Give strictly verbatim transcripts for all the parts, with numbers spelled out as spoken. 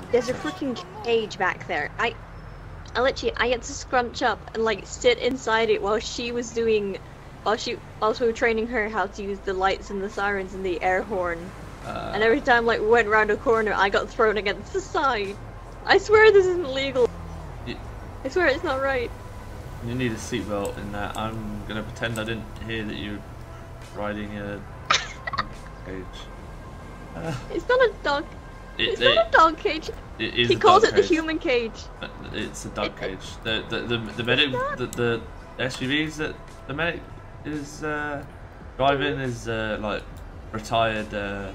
There's a freaking cage back there. I, I literally, I had to scrunch up and like sit inside it while she was doing, while she, whilst we were training her how to use the lights and the sirens and the air horn. Uh, and every time like we went around a corner, I got thrown against the side. I swear this isn't legal. You, I swear it's not right. You need a seatbelt in that. I'm gonna pretend I didn't hear that you're riding a cage. Uh, it's not a dog. It, it's it, not a dog cage. It is he a calls dog it cage. the human cage. It's a dog it, cage. The the the the medic the, the S U Vs that the medic is uh, driving is uh, like retired uh,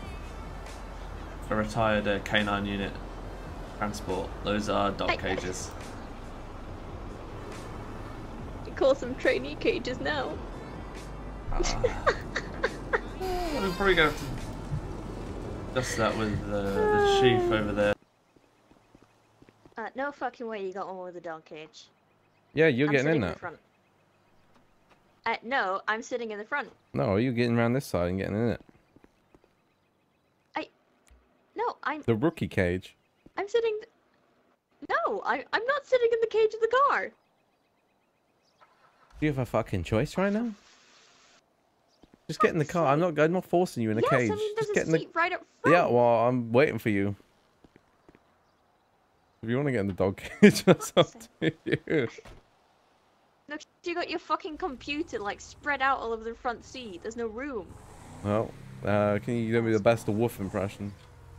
a retired uh, K nine unit transport. Those are dog I, cages. He calls them trainee cages now. Uh, we're probably gonna have to discuss that with uh, the chief over there. Uh, no fucking way you got one with a dog cage. Yeah, you're I'm getting in in that. The front. Uh, no, I'm sitting in the front. No, you're getting around this side and getting in it. I... No, I'm... The rookie cage. I'm sitting... Th no, I, I'm not sitting in the cage of the car. Do you have a fucking choice right now? Just get in the car. I'm not. I'm not forcing you in a yes, cage. I mean, there's Just a get in seat the. right up front. Yeah, well, I'm waiting for you. If you want to get in the dog cage, that's up to you. Look, you got your fucking computer like spread out all over the front seat. There's no room. Well, uh, can you give me the best of Wolf impression?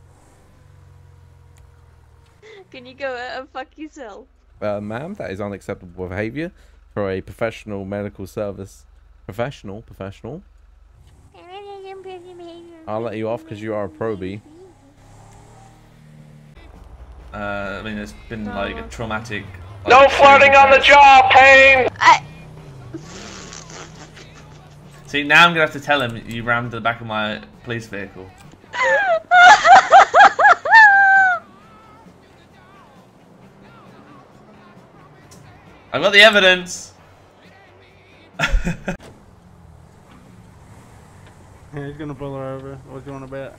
Can you go uh, and fuck yourself? Uh, ma'am, that is unacceptable behavior for a professional medical service. Professional, professional. I'll let you off because you are a probie. Uh, I mean, it's been like a traumatic. Like, no flirting on the job, Payne! I... See, now I'm gonna have to tell him you rammed the back of my police vehicle. I've got the evidence! Yeah, he's gonna pull her over. What's going to bet?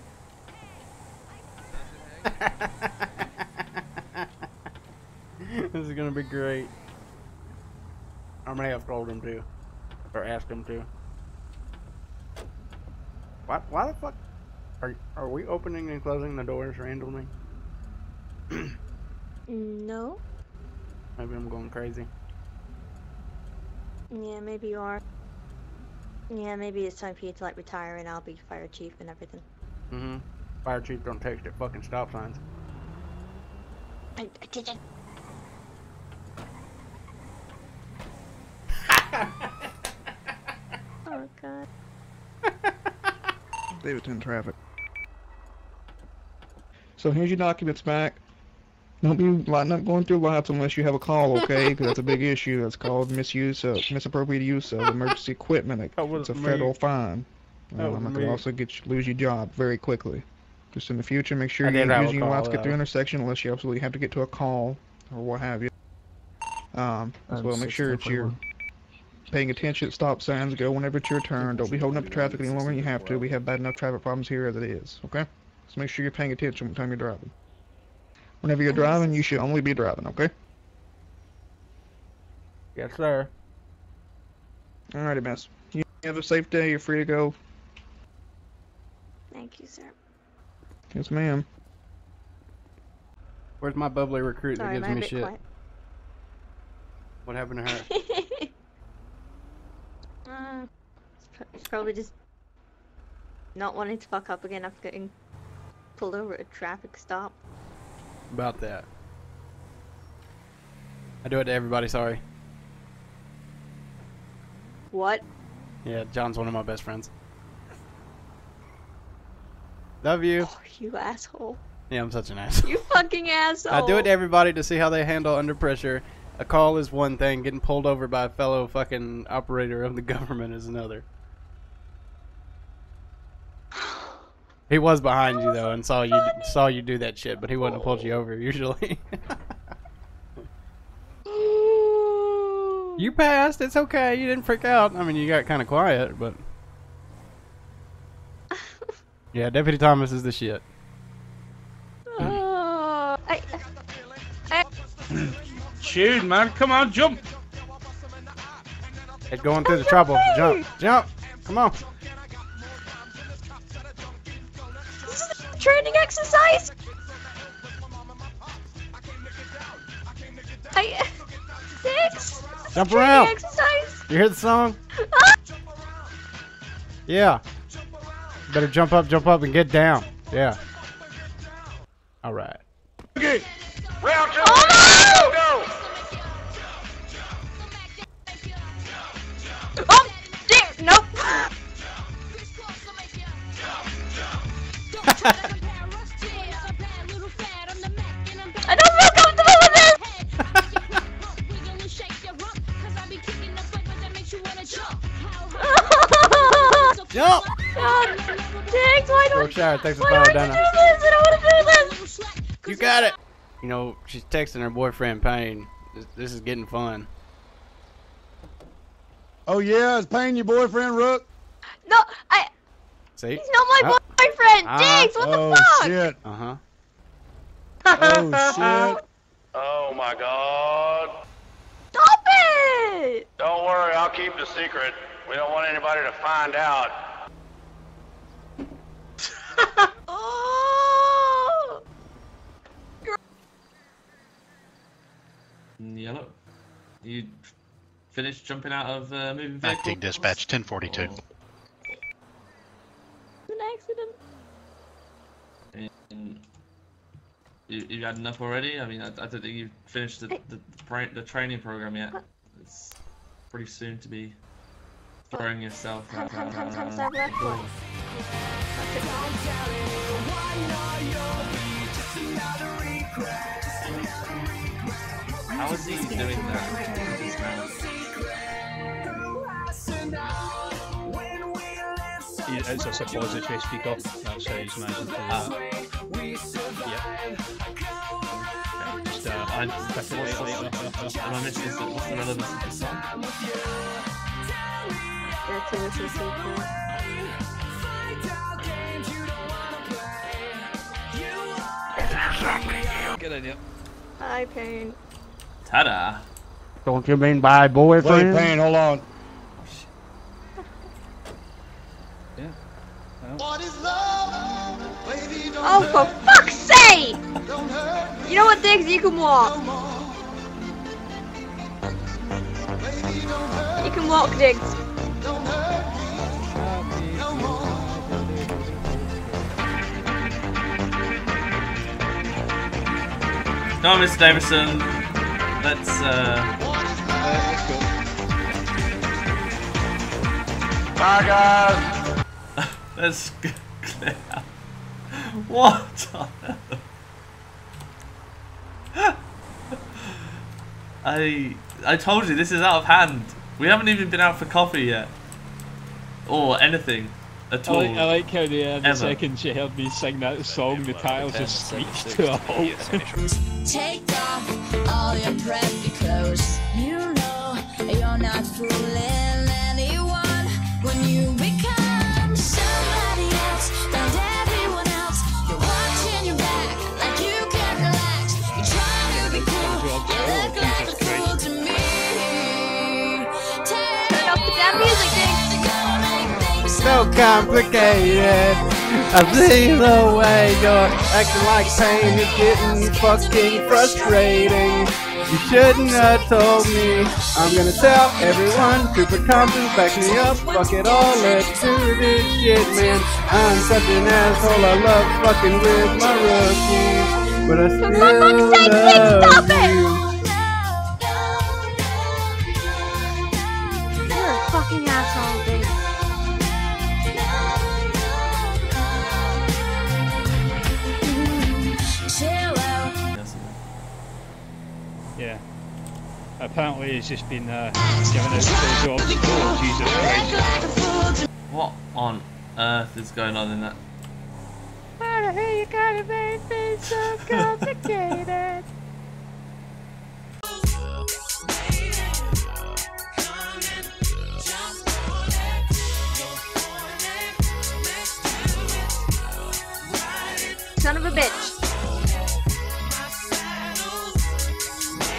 This is gonna be great. I'm gonna have told him to, or ask him to. Why? Why the fuck? Are are we opening and closing the doors randomly? No. Maybe I'm going crazy. Yeah, maybe you are. Yeah, maybe it's time for you to like retire and I'll be fire chief and everything. Mm-hmm. Fire chief don't text at fucking stop signs. I, I didn't. Oh god. Davidson traffic. So here's your documents back. Don't be not going through lots unless you have a call, okay? Because that's a big issue. That's called misuse of misappropriated use of emergency equipment. It's a federal fine. Um, I can also get you, lose your job very quickly. Just in the future, make sure you're using your lights to get through intersection unless you absolutely have to get to a call or what have you. Um, as well, make sure that you're paying attention at stop signs. Go whenever it's your turn. Don't be holding up the traffic any longer than you have to. We have bad enough traffic problems here as it is, okay? So make sure you're paying attention when time you're driving. Whenever you're driving, you should only be driving, okay? Yes, sir. Alrighty, miss. You have a safe day. You're free to go. Thank you, sir. Yes, ma'am. Where's my bubbly recruit Sorry, that gives me shit? Quiet. What happened to her? uh, it's probably just not wanting to fuck up again after getting pulled over at a traffic stop. About that. I do it to everybody, sorry. What? Yeah, John's one of my best friends. Love you. Oh, you asshole. Yeah, I'm such an asshole. You fucking asshole. I do it to everybody to see how they handle under pressure. A call is one thing, getting pulled over by a fellow fucking operator of the government is another. He was behind you though and saw you saw you do that shit, but he wouldn't have pulled you over usually. You passed, it's okay, you didn't freak out. I mean, you got kind of quiet, but... Yeah, Deputy Thomas is the shit. Oh, Tune, man. Come on, jump. It's going through the trouble. Jump. Jump. Come on. This is a training exercise. I six. Jump Training around. exercise. You hear the song? Yeah. Better jump up, jump up, and get down. Yeah. All right. Okay. Round two. Oh, no! Go. Oh, dear. Nope. I don't feel comfortable with this. Jump! God, Diggs, why don't, Yorkshire, thanks for why following don't you do Dana. this? I don't want to do this. You got it! You know, she's texting her boyfriend Payne. This, this is getting fun. Oh yeah, is Payne your boyfriend, Rook? No, I. See? He's not my Ah. boyfriend. Ah. Diggs, what Oh the fuck? shit. Uh-huh. Oh shit. Oh my God. Stop it! Don't worry, I'll keep the secret. We don't want anybody to find out. Oh. Yellow. You finished jumping out of uh, moving vehicle? Acting dispatch ten forty-two. An accident. And you, you had enough already? I mean, I, I don't think you've finished the, the, the, the training program yet. It's pretty soon to be throwing yourself Hand, out. hand, hand, hand, hand, left one. How is he doing that? He, it's a suppository speaker. That's how he's managing to do that. Yeah. Just, uh, I, what's the, am I missing this? What's the relevance of this song? Yeah, Tennessee Secret. Good idea. Hi, Payne. Ta-da! Don't you mean by boyfriend? Wait, Payne, hold on. Yeah. Oh, for fuck's sake! You know what, Diggs? You can walk. You can walk, Diggs. No, Mister Davison. Let's uh. Let's go. Bye, guys. Let's clear out. What on earth? I I told you this is out of hand. We haven't even been out for coffee yet, or anything at I all. like, I like how the, uh, the Ever. second she heard me sing that song, the tires just screeched to a halt. Take off all your preppy clothes. You know you're not fooling anyone when you become somebody else. Found everyone else. You're watching your back like you can't relax. You're trying to be cool. You look like a fool to me. Turn off the damn music, Diggs. So complicated. I see the way you're acting like Payne is getting fucking frustrating. You shouldn't have told me. I'm gonna tell everyone. Cooper Compton, back me up. Fuck it all, let's do this shit, man. I'm such an asshole. I love fucking with my rookies, but I For still fuck's sake, Diggs, stop love it! you. You're a fucking asshole, Diggs. Yeah. Apparently he's just been uh, giving out full jobs. Oh, Jesus Christ. What on earth is going on in that? Why the hell you gotta make things so complicated? Son of a bitch.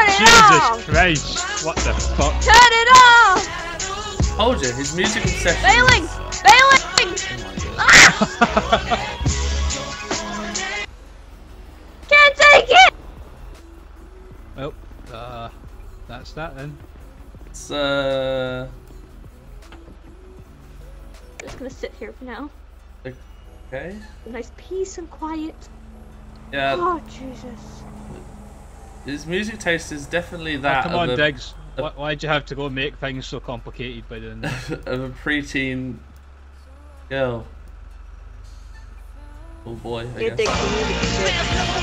Turn it Jesus off! Christ! What the fuck? Turn it off! Told you, his music obsession. Bailing! Bailing! Ah! Can't take it! Well, uh, that's that then. It's uh. Just gonna sit here for now. Okay. Nice peace and quiet. Yeah. Oh Jesus. His music taste is definitely Oh, that. come of on, a, Diggs. a- Why, why'd you have to go make things so complicated by doing that? of a preteen girl. Oh boy, I You guess. dig the music shit.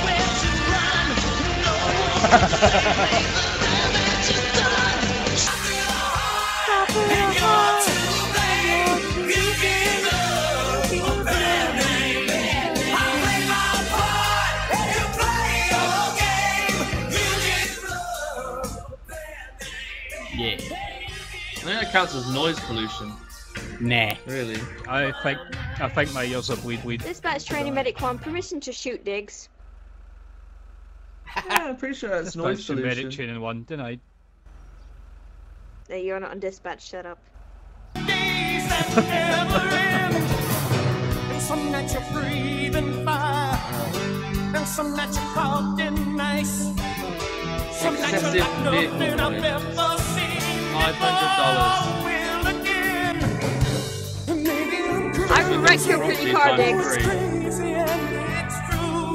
Yeah. I think that counts as noise pollution. Nah. Really? I think I think my ears are bleed bleed. Dispatch training medic one, permission to shoot Diggs. Yeah, I'm pretty sure that's noise Dispatch to medic pollution. training one denied. No, you're not on dispatch, shut up. And some nights you're breathing fire, and some nights you're caught in ice. Some nights you're like nothing I've ever seen. Five hundred dollars. I will wreck your pretty car, Diggs. Crazy and it's true.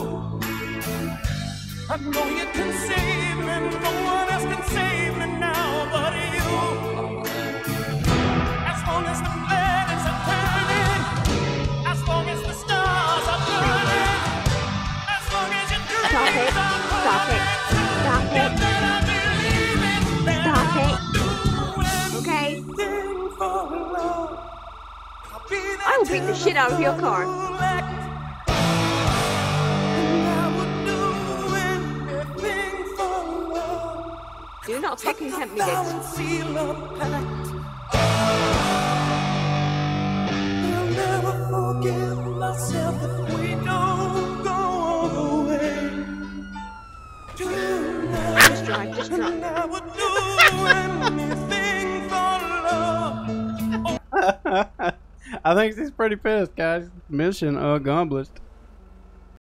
I know you can save me, no one else can save me now but you. As long as the planets are turning, as long as the stars are burning, as long as your dreams are Stop it. Stop it. Stop it. Okay? I will beat the shit out of your car. Do not fucking tempt me, Diggs. Just drive, just drive. I think she's pretty pissed, guys. Mission accomplished.